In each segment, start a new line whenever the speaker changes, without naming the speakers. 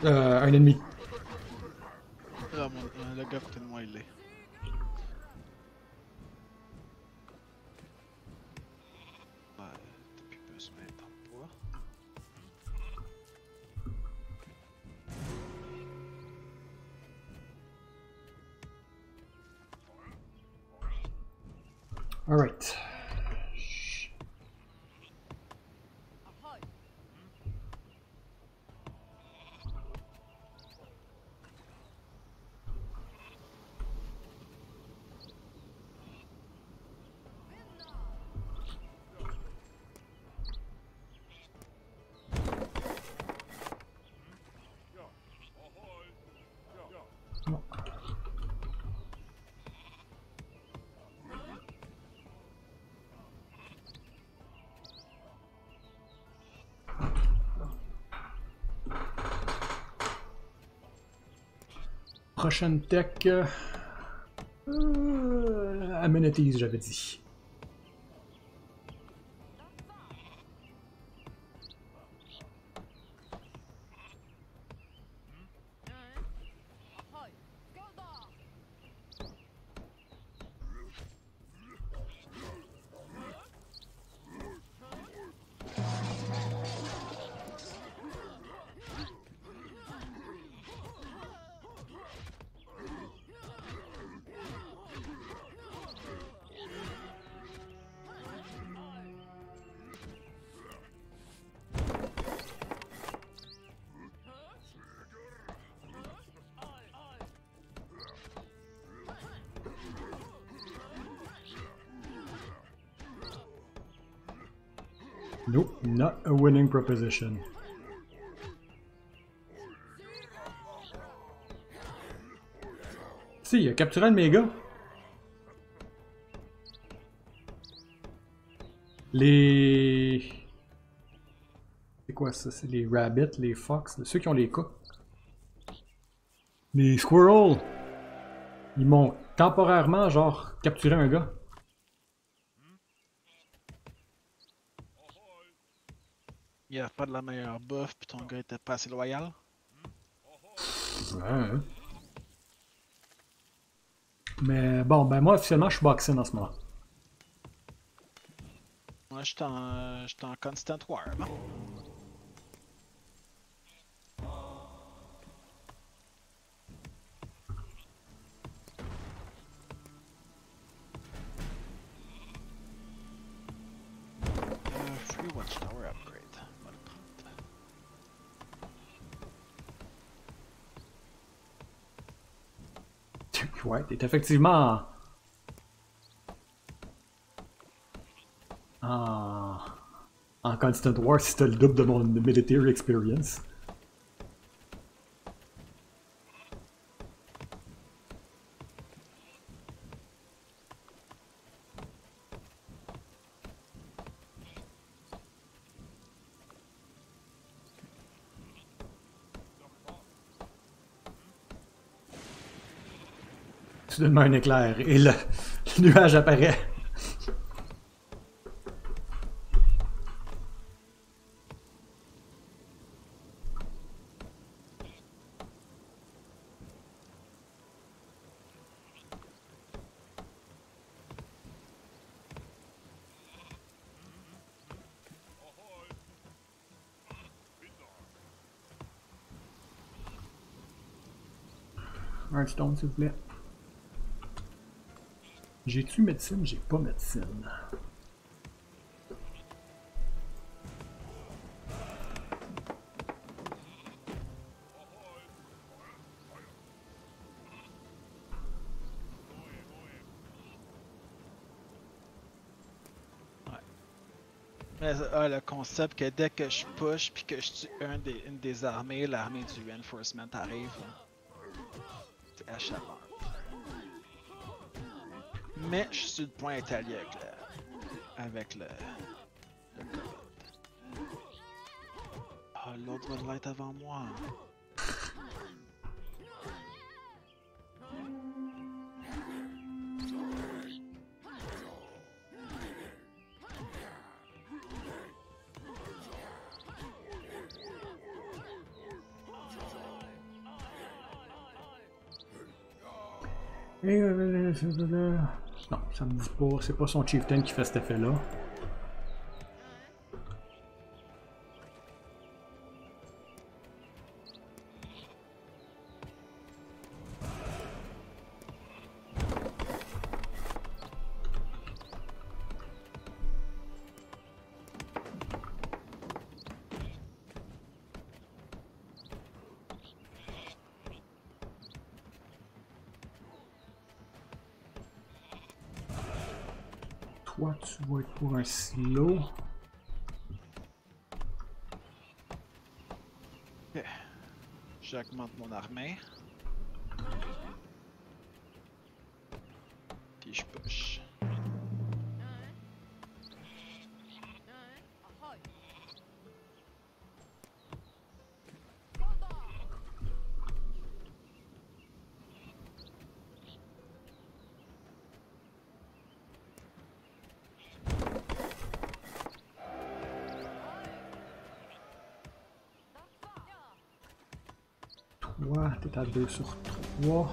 Un ennemi.
Ah, le gars à côté de moi, il est. Ouais, depuis peu, se mettre en bois.
Alright. Prochaine tech. Amenities, j'avais dit. Nope, not a winning proposition. Si, il a capturé un de mes gars. Les... C'est quoi ça? C'est les rabbits, les fox, ceux qui ont les cas. Les squirrels! Ils m'ont temporairement, genre, capturé un gars.
Il n'y a pas de la meilleure bouffe, puis ton gars était pas assez loyal.
Ouais. Mais bon, ben moi, officiellement, je suis boxing en ce moment.
Moi, j'étais en Constant War, bon. Free Watchtower upgrade. On va le prendre.
Ouais, t'es effectivement en... en Constant War si t'as le double de mon military experience. Soudainement un éclair et le nuage apparaît. Un stone, s'il vous plaît. J'ai-tu médecine? J'ai pas médecine.
Mais le concept que dès que je push puis que je tue une des armées, l'armée du reinforcement arrive. C'est achalant. Mais je suis sur le point d'être allié avec le kobold. Ah, l'autre va l'être avant moi.
Non, ça me dit pas. C'est pas son chieftain qui fait cet effet-là. Toi, tu vas être pour un silo.
Ok. J'augmente mon armée. Puis je push.
Toi, t'es à 2 sur 3.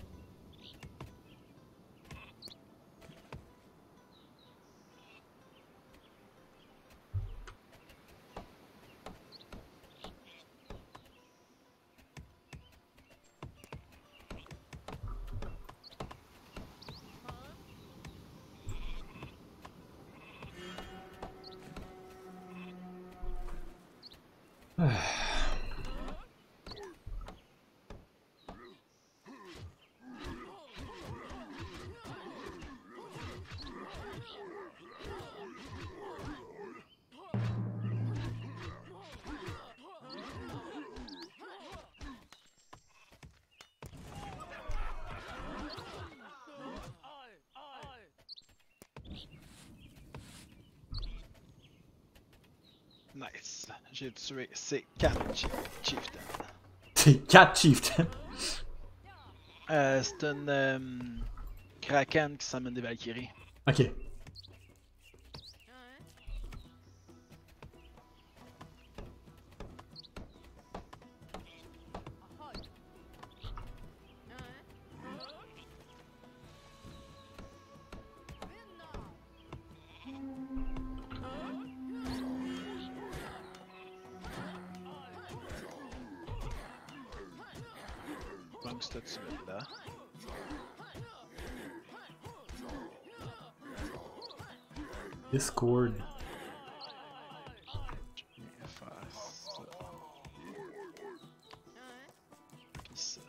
Nice. J'ai tué ces 4 chieftains.
T'es 4 chieftains.
C'est une Kraken qui s'amène des Valkyries.
Ok.
Donc c'est tout de suite là.
Discord.
Je vais faire ça. Puis ça.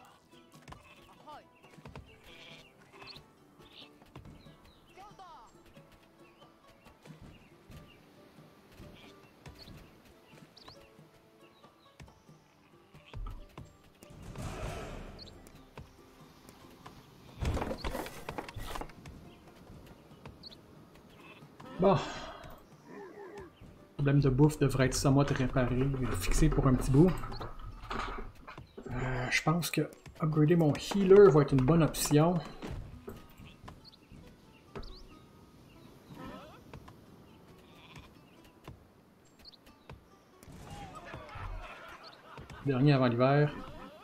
Bon. Le problème de bouffe devrait être somewhat réparé, fixé pour un petit bout. Je pense que upgrader mon healer va être une bonne option. Dernier avant l'hiver.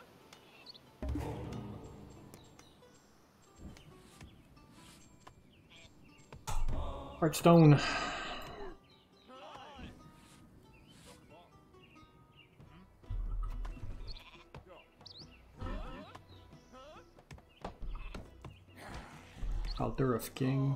Hearthstone. Altar of King.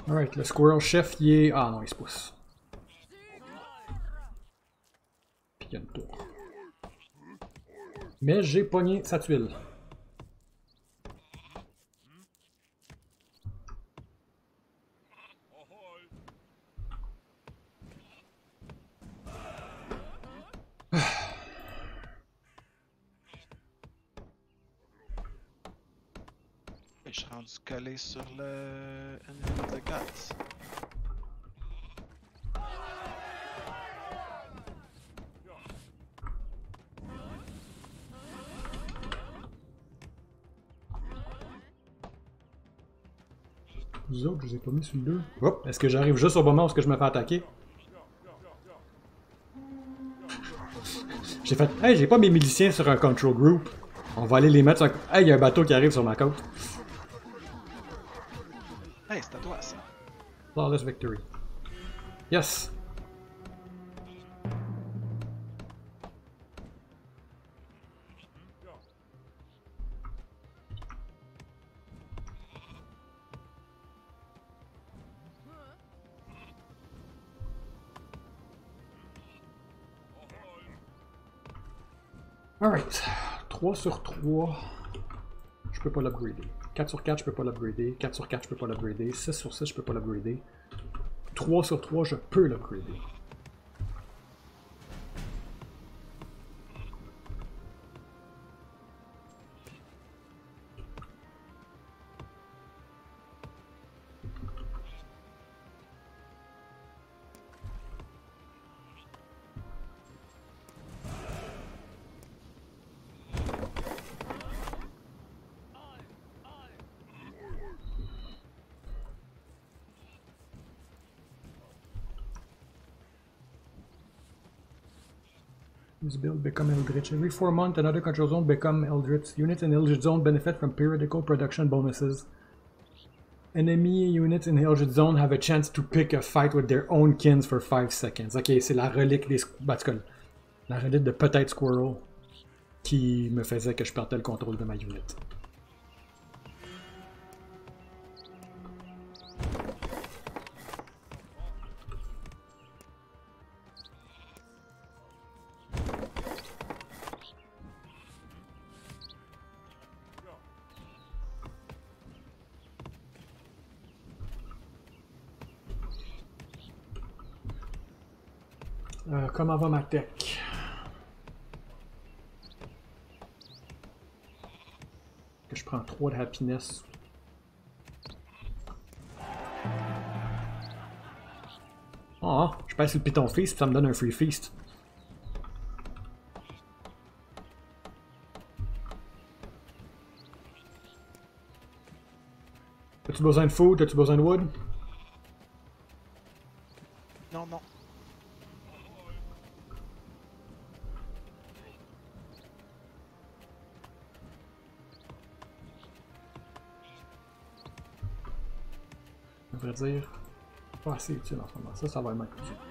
Alright, le Squirrel Chef, il est... Ah non, il se pousse. Puis il y a une tour. Mais j'ai pogné sa tuile.
Et je suis rendu collé sur le ennemi of the Gods.
Vous autres, je vous ai pas mis sur le 2. Oh, est-ce que j'arrive juste au moment où je me fais attaquer? J'ai fait, hey, j'ai pas mes miliciens sur un control group. On va aller les mettre sur un... Hey, il y a un bateau qui arrive sur ma côte.
Hey, c'est à toi ça.
Flawless victory. Yes! Alright. 3 sur 3. Je peux pas l'upgrader. 4 sur 4, je peux pas l'upgrader. 4 sur 4, je peux pas l'upgrader. 6 sur 6, je peux pas l'upgrader. 3 sur 3, je peux l'upgrader. This build become Eldritch. Every 4 months, another control zone become Eldritch. Units in Eldritch Zone benefit from periodical production bonuses. Enemy units in Eldritch Zone have a chance to pick a fight with their own kins for 5 seconds. Ok, c'est la relique des... En tout cas, la relique de peut-être Squirrel qui me faisait que je perdais le contrôle de ma unit. Comment va ma tech? Que je prends 3 de happiness. Ah, je passe le Python Feast, ça me donne un free feast. As-tu besoin de food? As-tu besoin de wood?
Non, non.
À vrai dire, pas assez utile en ce moment. Ça va être utile.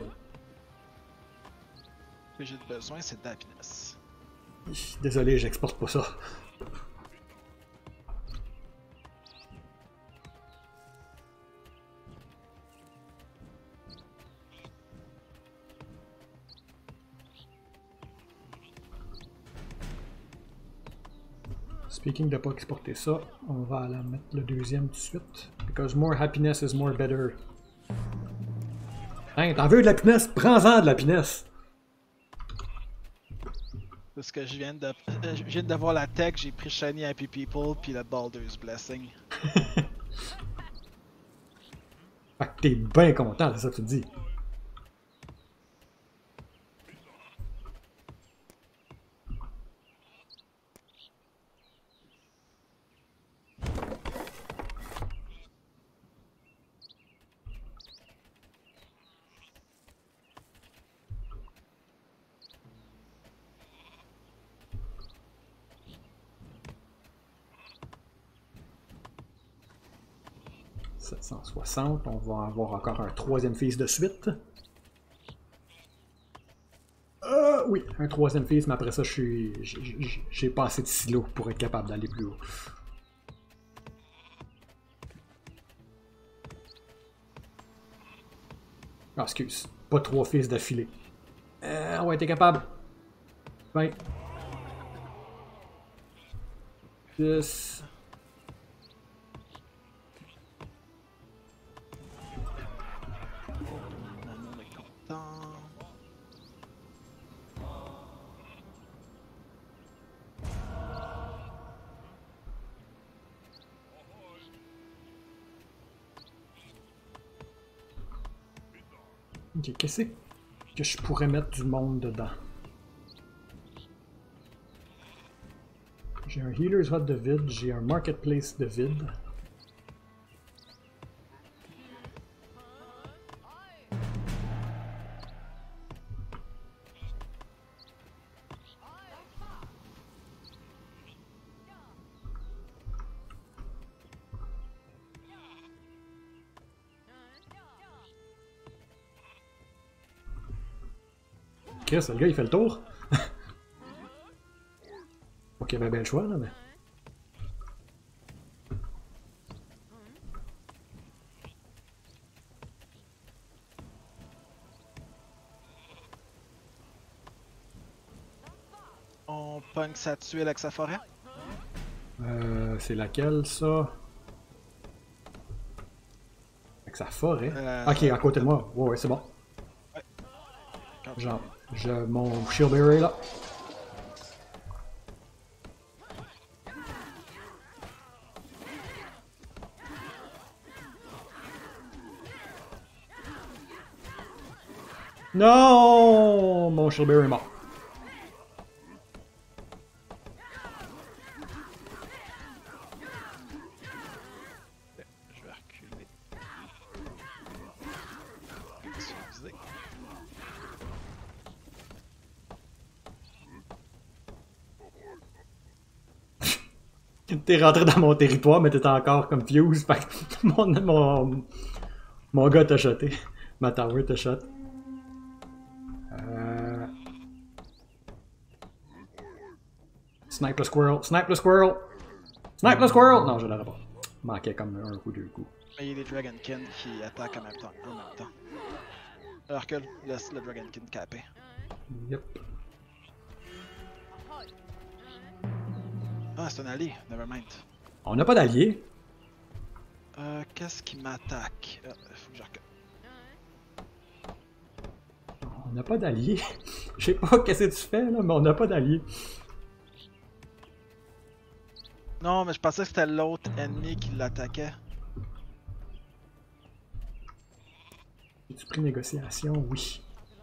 Ce que j'ai besoin, c'est d'happiness.
Désolé, j'exporte pas ça. Speaking de pas exporter ça, on va la mettre le deuxième tout de suite. Because more happiness is more better. Hein, t'en veux de l'happiness? Prends-en de l'happiness!
Parce que je viens d'avoir la tech, j'ai pris Shiny Happy People puis le Baldur's Blessing.
Fait que t'es bien content, c'est ça que tu te dis. « 760, on va avoir encore un troisième fils de suite. Oui, un troisième fils, mais après ça, j'ai pas assez de silos pour être capable d'aller plus haut. Ah, excuse. Pas 3 fils d'affilée. Ouais, t'es capable. 20. 10.
Nano est content.
Ok, qu'est-ce que je pourrais mettre du monde dedans? J'ai un Healer's Hut de vide, j'ai un Marketplace de vide. Chris, le gars il fait le tour. Ok, ben le choix là, mais.
On pogne sa tuile avec sa forêt.
C'est laquelle ça? Avec sa forêt. Ok, à côté de moi. Ouais, c'est bon.
Ouais.
Genre, mon Shield Bearer est là. Non! Mon Shield Bearer est mort.
Je vais reculer. Excusez.
T'es rentré dans mon territoire, mais t'étais encore comme fuse. Fait que mon gars t'a shoté. Ma tower t'a shot. Snipe le squirrel! Snipe le squirrel! Snipe le squirrel! Non, je l'aurais pas. Manquait comme un coup, deux coups.
Mais il y a des Dragonkin qui attaquent en même temps. Alors que laisse le Dragonkin caper.
Yep.
Ah, c'est un allié. Nevermind.
On n'a pas d'alliés.
Qu'est-ce qui m'attaque? Faut que je recule.
On n'a pas d'alliés. Je sais pas qu'est-ce que tu fais là, mais on n'a pas d'alliés.
Non, mais je pensais que c'était l'autre ennemi qui l'attaquait.
As-tu pris négociation? Oui.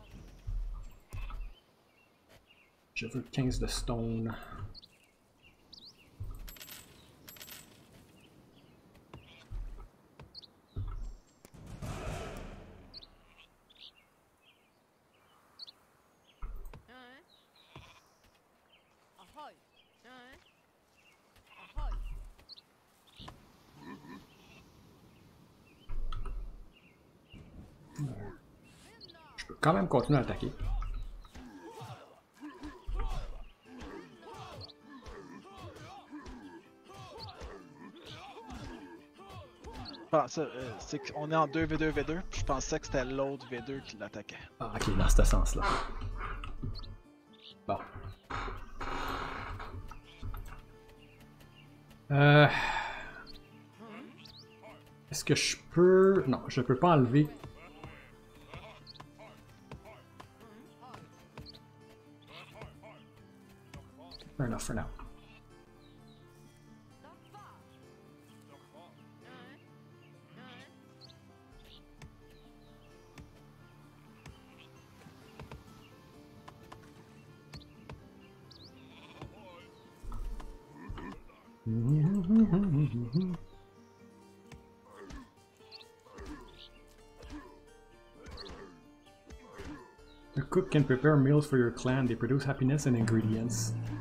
Je veux 15 de stone. Je peux quand même continuer à attaquer.
C'est qu'on est en 2v2v2, puis je pensais que c'était l'autre V2 qui l'attaquait.
Ah, ok, dans ce sens-là. Bon. Est-ce que je peux... Non, je peux pas enlever... Fair enough for now. The cook can prepare meals for your clan. They produce happiness and ingredients.